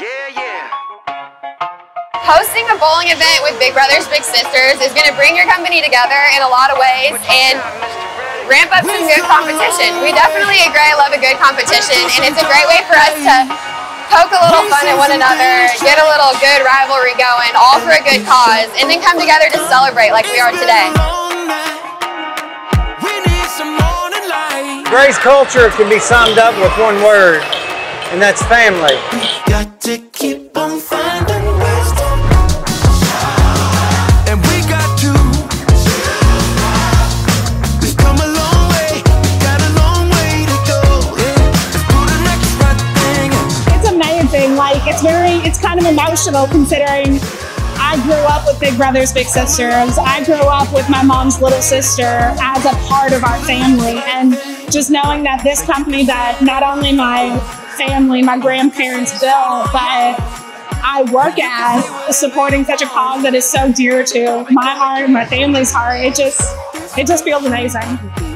Hosting a bowling event with Big Brothers Big Sisters is going to bring your company together in a lot of ways and ramp up some good competition. We definitely love a good competition, and it's a great way for us to poke a little fun at one another, get a little good rivalry going, all for a good cause, and then come together to celebrate like we are today. Gray's culture can be summed up with one word, and that's family. Got to keep on finding ways to, and we got to. We've come a long way, got a long way to go. Let's do the next right thing. It's amazing. Like it's kind of emotional considering I grew up with Big Brothers Big Sisters. I grew up with my mom's little sister as a part of our family, and just knowing that this company that not only my family, my grandparents built, but I work at, is supporting such a cause that is so dear to my heart and my family's heart. It just feels amazing.